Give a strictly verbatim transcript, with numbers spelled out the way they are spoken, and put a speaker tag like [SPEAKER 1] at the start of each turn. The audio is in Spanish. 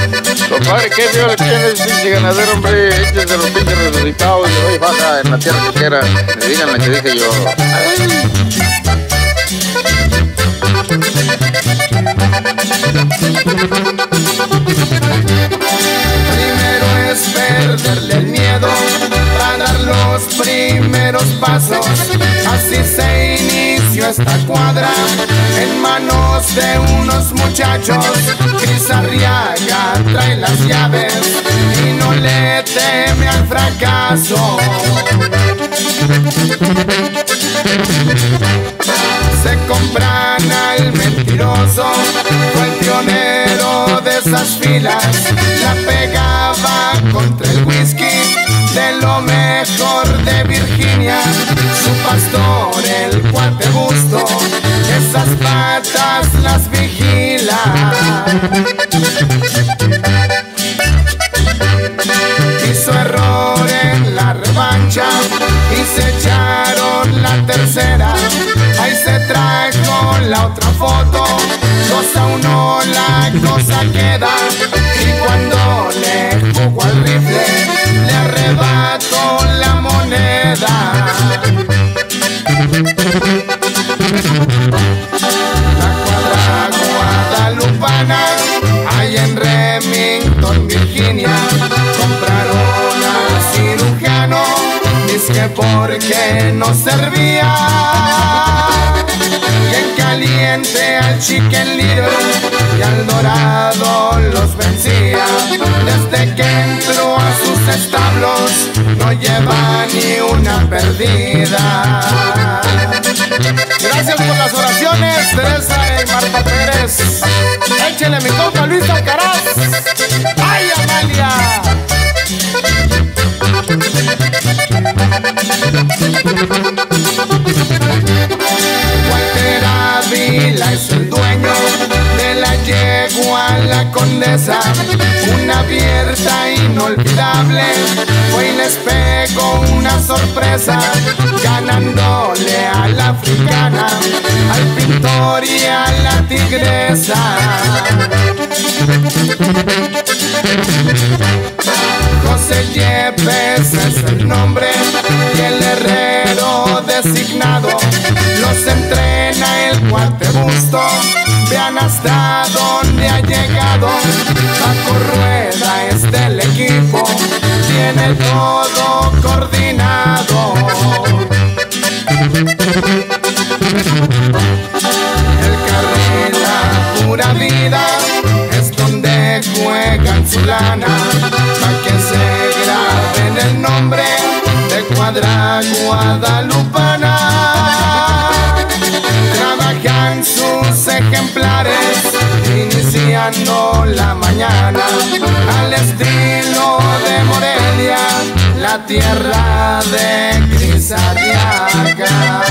[SPEAKER 1] Compadre, ¿qué feo le tiene ese pinche ganadero, hombre? Este es de los pinches resucitados de hoy baja en la tierra chiquera. Me digan la que dije yo. Ay.
[SPEAKER 2] Primero es perderle el miedo para dar los primeros pasos. Así se inició esta cuadra en manos de unos muchachos. Cris Arriaga trae las llaves y no le teme al fracaso. Se compran al mentiroso, fue el pionero de esas filas. La pegaba contra el whisky de lo mejor de Virginia. Su pastor, el cuate Busto, esas patas las vigila. Hizo error en la revancha y se echaron la tercera. Ahí se trajo la otra foto, dos a uno la cosa queda. Y cuando le jugó al rifle, le arrebató la moneda. La cuadra guadalupana, allá en Remington, Virginia, compraron al cirujano, dizque porque no servía. Y en caliente al Chicken Little y al Dorado los vencía. Desde que entró a sus establos no lleva ni una perdida. Gracias por las oraciones, Teresa y Marta Pérez. Échele mi compa Luis Alcaraz. ¡Ay, Amalia! Walter Ávila es el dueño de la yegua La Condesa, una abierta inolvidable. Fue y les pegó una sorpresa, ganándole a la africana, al pintor y a la tigresa. José Yepes es el nombre y el herrero designado. Los entrena el cuate Busto, vean hasta dónde ha llegado. Paco Rueda es del equipo, tiene todo coordinado. El carril La Pura Vida es donde juegan su lana, pa' que se graben el nombre de Cuadra Guadalupana. Trabajan sus ejemplares iniciando la mañana, al estilo de Morelia, la tierra de Cris Arriaga.